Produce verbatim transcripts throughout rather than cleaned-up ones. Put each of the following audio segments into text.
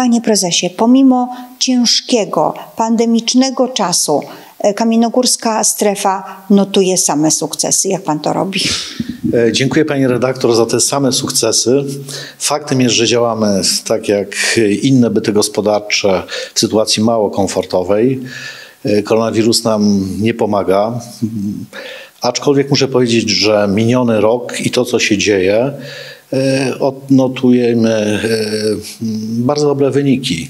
Panie prezesie, pomimo ciężkiego, pandemicznego czasu kamiennogórska strefa notuje same sukcesy. Jak pan to robi? Dziękuję pani redaktor za te same sukcesy. Faktem jest, że działamy tak jak inne byty gospodarcze w sytuacji mało komfortowej. Koronawirus nam nie pomaga. Aczkolwiek muszę powiedzieć, że miniony rok i to, co się dzieje, odnotujemy bardzo dobre wyniki.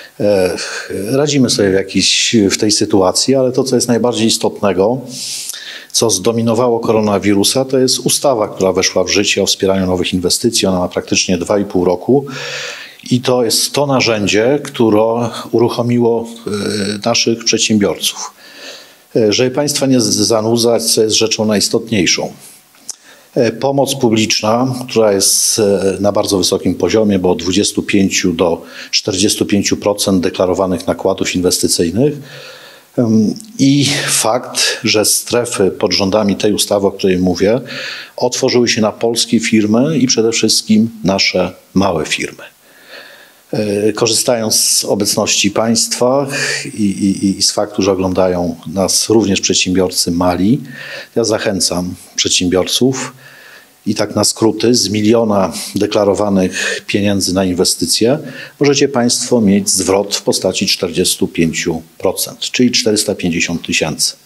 Radzimy sobie w, jakiś, w tej sytuacji, ale to, co jest najbardziej istotnego, co zdominowało koronawirusa, to jest ustawa, która weszła w życie o wspieraniu nowych inwestycji. Ona ma praktycznie dwa i pół roku i to jest to narzędzie, które uruchomiło naszych przedsiębiorców. Żeby państwa nie zanudzać, co jest rzeczą najistotniejszą. Pomoc publiczna, która jest na bardzo wysokim poziomie, bo od dwudziestu pięciu do czterdziestu pięciu procent deklarowanych nakładów inwestycyjnych i fakt, że strefy pod rządami tej ustawy, o której mówię, otworzyły się na polskie firmy i przede wszystkim nasze małe firmy. Korzystając z obecności państwa i, i, i z faktu, że oglądają nas również przedsiębiorcy mali, ja zachęcam przedsiębiorców i tak na skróty, z miliona deklarowanych pieniędzy na inwestycje możecie państwo mieć zwrot w postaci czterdziestu pięciu procent, czyli czterysta pięćdziesiąt tysięcy.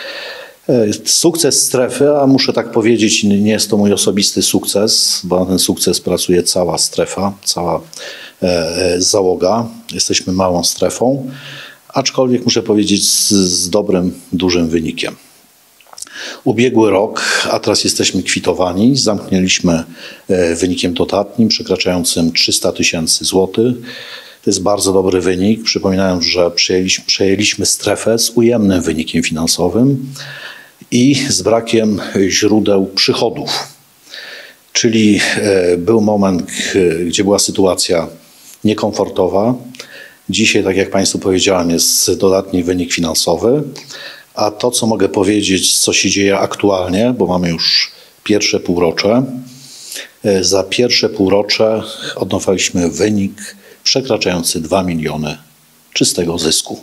Sukces strefy, a muszę tak powiedzieć, nie jest to mój osobisty sukces, bo na ten sukces pracuje cała strefa, cała e, załoga. Jesteśmy małą strefą, aczkolwiek muszę powiedzieć z, z dobrym, dużym wynikiem. Ubiegły rok, a teraz jesteśmy kwitowani, zamknęliśmy e, wynikiem dodatnim przekraczającym trzysta tysięcy złotych. To jest bardzo dobry wynik. Przypominając, że przejęliśmy, przejęliśmy strefę z ujemnym wynikiem finansowym i z brakiem źródeł przychodów. Czyli był moment, gdzie była sytuacja niekomfortowa. Dzisiaj, tak jak państwu powiedziałem, jest dodatni wynik finansowy. A to, co mogę powiedzieć, co się dzieje aktualnie, bo mamy już pierwsze półrocze. Za pierwsze półrocze odnotowaliśmy wynik przekraczający dwa miliony czystego zysku.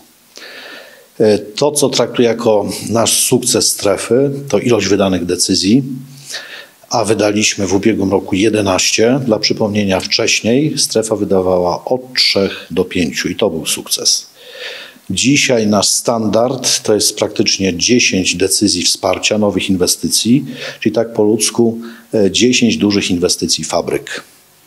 To, co traktuję jako nasz sukces strefy, to ilość wydanych decyzji, a wydaliśmy w ubiegłym roku jedenaście. Dla przypomnienia, wcześniej strefa wydawała od trzech do pięciu i to był sukces. Dzisiaj nasz standard to jest praktycznie dziesięć decyzji wsparcia nowych inwestycji, czyli tak po ludzku dziesięć dużych inwestycji fabryk.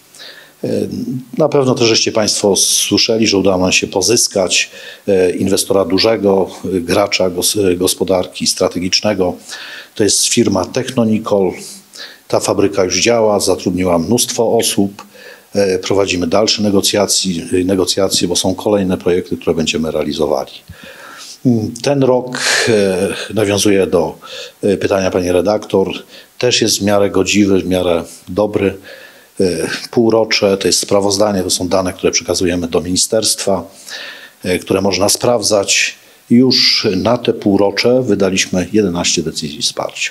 Na pewno też żeście państwo słyszeli, że udało nam się pozyskać inwestora dużego, gracza gospodarki strategicznego. To jest firma Technonicol. Ta fabryka już działa, zatrudniła mnóstwo osób. Prowadzimy dalsze negocjacje, negocjacje, bo są kolejne projekty, które będziemy realizowali. Ten rok, nawiązuję do pytania pani redaktor, też jest w miarę godziwy, w miarę dobry. Półrocze, to jest sprawozdanie, to są dane, które przekazujemy do ministerstwa, które można sprawdzać. Już na te półrocze wydaliśmy jedenaście decyzji wsparcia.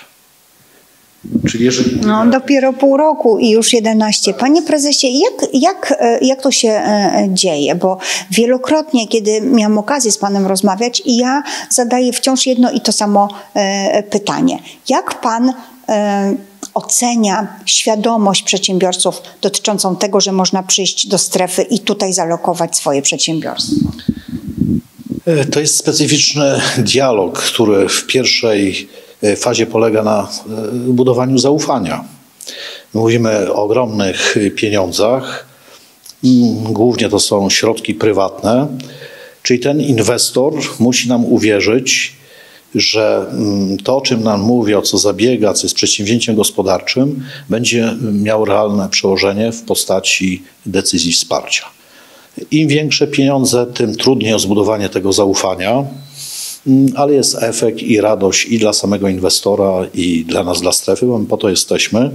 Czyli jeżeli... No dopiero pół roku i już jedenaście. Panie prezesie, jak, jak, jak to się dzieje? Bo wielokrotnie, kiedy miałam okazję z panem rozmawiać, i ja zadaję wciąż jedno i to samo pytanie. Jak pan ocenia świadomość przedsiębiorców dotyczącą tego, że można przyjść do strefy i tutaj zalokować swoje przedsiębiorstwo? To jest specyficzny dialog, który w pierwszej fazie polega na budowaniu zaufania. Mówimy o ogromnych pieniądzach, głównie to są środki prywatne, czyli ten inwestor musi nam uwierzyć, że to, o czym nam mówi, o co zabiega, co jest przedsięwzięciem gospodarczym, będzie miało realne przełożenie w postaci decyzji wsparcia. Im większe pieniądze, tym trudniej o zbudowanie tego zaufania, ale jest efekt i radość i dla samego inwestora, i dla nas, dla strefy, bo my po to jesteśmy.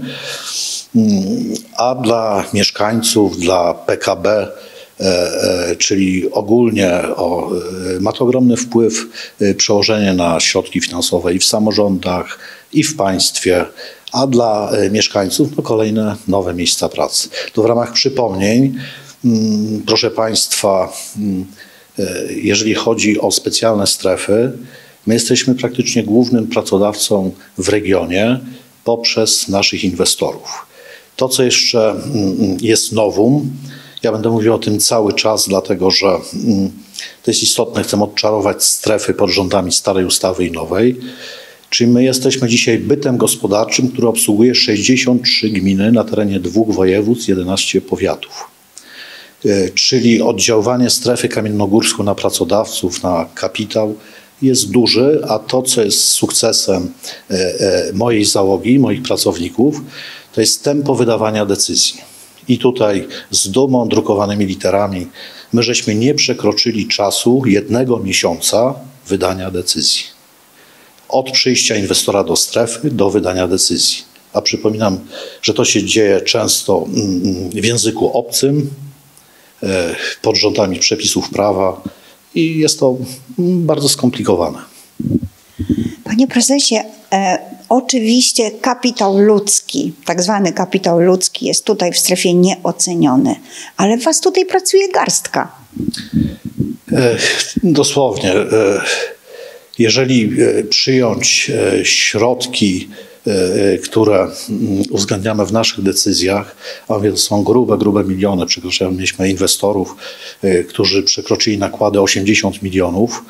A dla mieszkańców, dla P K B, czyli ogólnie o, ma to ogromny wpływ, przełożenie na środki finansowe i w samorządach, i w państwie, a dla mieszkańców no, kolejne nowe miejsca pracy. To w ramach przypomnień Proszę Państwa, jeżeli chodzi o specjalne strefy, my jesteśmy praktycznie głównym pracodawcą w regionie poprzez naszych inwestorów. To, co jeszcze jest nowum, ja będę mówił o tym cały czas, dlatego że to jest istotne, chcę odczarować strefy pod rządami starej ustawy i nowej. Czyli my jesteśmy dzisiaj bytem gospodarczym, który obsługuje sześćdziesiąt trzy gminy na terenie dwóch województw, jedenaście powiatów. Czyli oddziaływanie strefy kamiennogórskiej na pracodawców, na kapitał jest duży, a to, co jest sukcesem mojej załogi, moich pracowników, to jest tempo wydawania decyzji. I tutaj z dumą, drukowanymi literami, my żeśmy nie przekroczyli czasu jednego miesiąca wydania decyzji. Od przyjścia inwestora do strefy do wydania decyzji. A przypominam, że to się dzieje często w języku obcym, pod rządami przepisów prawa i jest to bardzo skomplikowane. Panie prezesie, e, oczywiście kapitał ludzki, tak zwany kapitał ludzki jest tutaj w strefie nieoceniony, ale was tutaj pracuje garstka. E, dosłownie. E, jeżeli przyjąć środki, które uwzględniamy w naszych decyzjach, a więc są grube, grube miliony. Przekroczyłem, mieliśmy inwestorów, którzy przekroczyli nakłady osiemdziesiąt milionów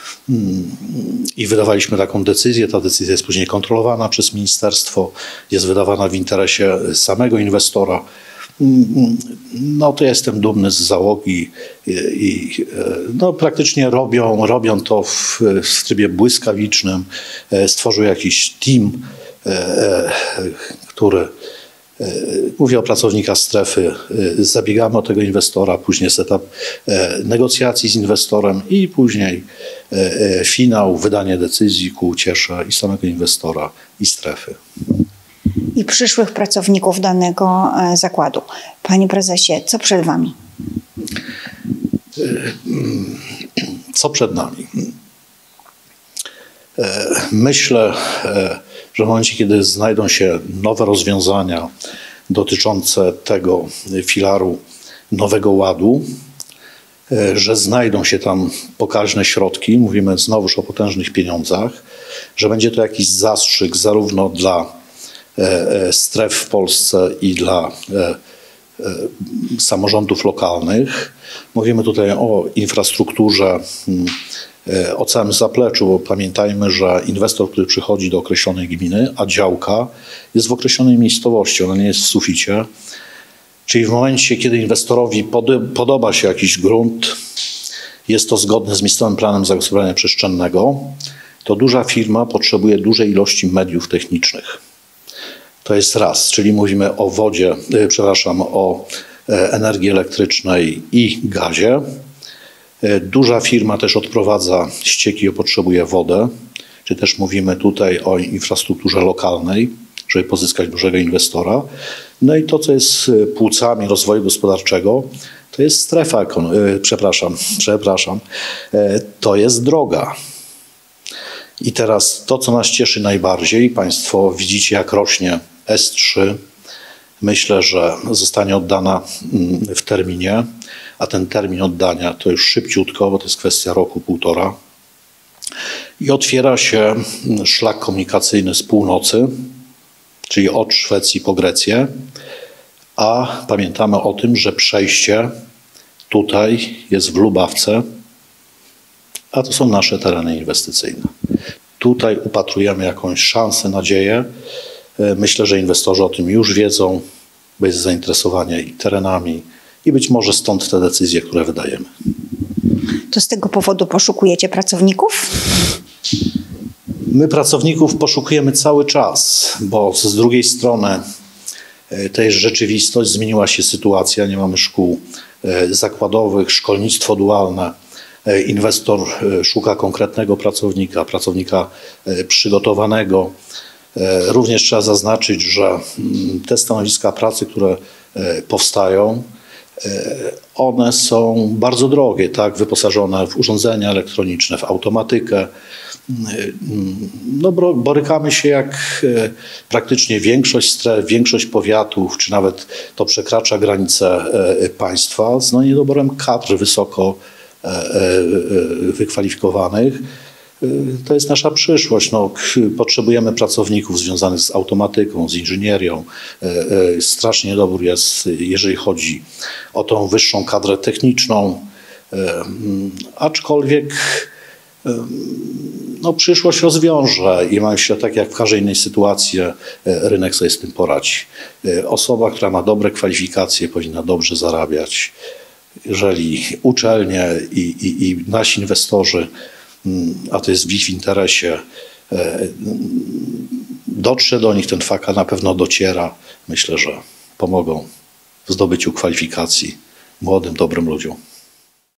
i wydawaliśmy taką decyzję. Ta decyzja jest później kontrolowana przez ministerstwo, jest wydawana w interesie samego inwestora. No to ja jestem dumny z załogi i, i no, praktycznie robią, robią to w, w trybie błyskawicznym. Stworzył jakiś team, który, mówię o pracownikach strefy, zabiegamy o tego inwestora, później jest etap negocjacji z inwestorem i później finał, wydanie decyzji ku uciesze i samego inwestora i strefy. I przyszłych pracowników danego zakładu. Panie prezesie, co przed wami? Co przed nami? Myślę, że w momencie, kiedy znajdą się nowe rozwiązania dotyczące tego filaru Nowego Ładu, że znajdą się tam pokaźne środki, mówimy znowuż o potężnych pieniądzach, że będzie to jakiś zastrzyk zarówno dla stref w Polsce i dla samorządów lokalnych. Mówimy tutaj o infrastrukturze, o całym zapleczu, bo pamiętajmy, że inwestor, który przychodzi do określonej gminy, a działka jest w określonej miejscowości, ona nie jest w suficie. Czyli w momencie, kiedy inwestorowi podoba się jakiś grunt, jest to zgodne z miejscowym planem zagospodarowania przestrzennego, to duża firma potrzebuje dużej ilości mediów technicznych. To jest raz, czyli mówimy o wodzie, przepraszam, o energii elektrycznej i gazie. Duża firma też odprowadza ścieki i potrzebuje wodę, czy też mówimy tutaj o infrastrukturze lokalnej, żeby pozyskać dużego inwestora. No i to, co jest płucami rozwoju gospodarczego, to jest strefa, przepraszam, przepraszam, to jest droga. I teraz to, co nas cieszy najbardziej, Państwo widzicie, jak rośnie S trzy. Myślę, że zostanie oddana w terminie, a ten termin oddania to już szybciutko, bo to jest kwestia roku, półtora. I otwiera się szlak komunikacyjny z północy, czyli od Szwecji po Grecję, a pamiętamy o tym, że przejście tutaj jest w Lubawce, a to są nasze tereny inwestycyjne. Tutaj upatrujemy jakąś szansę, nadzieję. Myślę, że inwestorzy o tym już wiedzą, bo jest zainteresowanie i terenami i być może stąd te decyzje, które wydajemy. To z tego powodu poszukujecie pracowników? My pracowników poszukujemy cały czas, bo z drugiej strony to jest rzeczywistość, zmieniła się sytuacja, nie mamy szkół zakładowych, szkolnictwo dualne. Inwestor szuka konkretnego pracownika, pracownika przygotowanego. Również trzeba zaznaczyć, że te stanowiska pracy, które powstają, one są bardzo drogie, tak, wyposażone w urządzenia elektroniczne, w automatykę. No, borykamy się jak praktycznie większość stref, większość powiatów, czy nawet to przekracza granice państwa, z no, niedoborem kadr wysoko wykwalifikowanych. To jest nasza przyszłość. No, potrzebujemy pracowników związanych z automatyką, z inżynierią. Strasznie niedobór jest, jeżeli chodzi o tą wyższą kadrę techniczną. Aczkolwiek no, przyszłość rozwiąże i mam się tak jak w każdej innej sytuacji rynek sobie z tym poradzi. Osoba, która ma dobre kwalifikacje, powinna dobrze zarabiać. Jeżeli uczelnie i, i, i nasi inwestorzy, a to jest w ich interesie, dotrze do nich ten fakt, a na pewno dociera, myślę, że pomogą w zdobyciu kwalifikacji młodym, dobrym ludziom.